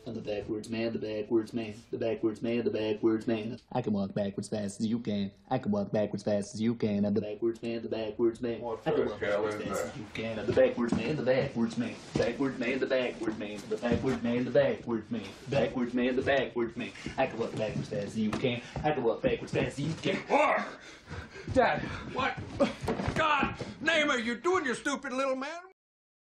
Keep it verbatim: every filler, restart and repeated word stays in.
I'm the backwards man, the backwards man, the backwards man, the backwards man. I can walk backwards fast as you can. I can walk backwards fast as you can. I'm the backwards man, the backwards man. What I can the walk hell backwards is fast that? as you can. I'm the backwards man, the backwards man. Backwards man, the backwards man. The backwards man, the backwards man. Backwards man, the backwards man. I can walk backwards fast as you can. I can walk backwards fast as you can. What? Dad, what? God, name are you doing, you stupid little man?